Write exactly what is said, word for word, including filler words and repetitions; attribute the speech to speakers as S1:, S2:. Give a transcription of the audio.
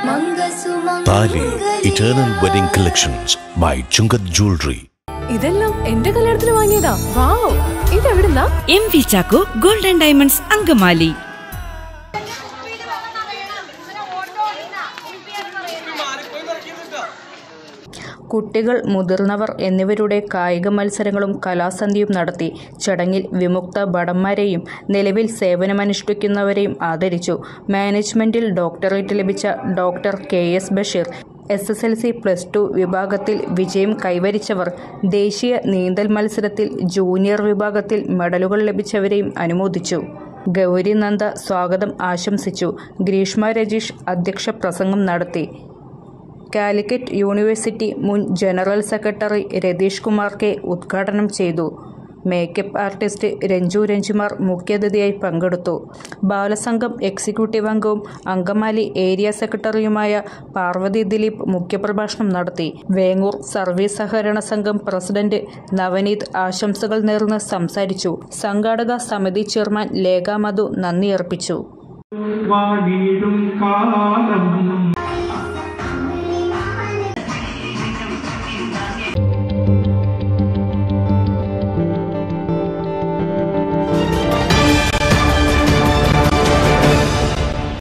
S1: Tali Eternal Wedding Collections by Chungat Jewelry.
S2: ഇതെല്ലാം എന്റെ കല്യാണത്തിന് വാങ്ങിയതാ. വാവ്, ഇതെവിടുന്നാ?
S3: M V Chacko gold and diamonds Angamaly.
S4: കുട്ടികൾ, മുതിർന്നവർ എന്നിവരുടെ കായിക മത്സരങ്ങളും കലാസന്ധ്യയും നടത്തി. ചടങ്ങിൽ വിമുക്ത ഭടന്മാരെയും നിലവിൽ സേവനമനുഷ്ഠിക്കുന്നവരെയും ആദരിച്ചു. മാനേജ്മെന്റിൽ ഡോക്ടറേറ്റ് ലഭിച്ച doctor K S Basheer, S S L C plus two വിഭാഗത്തിൽ വിജയം കൈവരിച്ചവർ, ദേശീയ നീന്തൽ മത്സരത്തിൽ ജൂനിയർ വിഭാഗത്തിൽ മെഡലുകൾ ലഭിച്ചവരെയും അനുമോദിച്ചു. ഗൗരി നന്ദ സ്വാഗതം ആശംസിച്ചു. ഗ്രീഷ്മ രജീഷ് അധ്യക്ഷ പ്രസംഗം നടത്തി. കാലിക്കറ്റ് യൂണിവേഴ്സിറ്റി മുൻ general secretary Ratheesh Kumar K ഉദ്ഘാടനം ചെയ്തു. മേക്കപ്പ് ആർട്ടിസ്റ്റ് രഞ്ജു രഞ്ജിമാർ മുഖ്യാതിഥിയായി പങ്കെടുത്തു. ബാലസംഘം എക്സിക്യൂട്ടീവ് അംഗവും അങ്കമാലി ഏരിയ സെക്രട്ടറിയുമായ പാർവതി ദിലീപ് മുഖ്യപ്രഭാഷണം നടത്തി. വേങ്ങൂർ സർവീസ് സഹകരണ സംഘം പ്രസിഡന്റ് നവനീത് ആശംസകൾ നേർന്ന് സംസാരിച്ചു. സംഘാടക സമിതി ചെയർമാൻ ലേഖ മധു നന്ദി അർപ്പിച്ചു.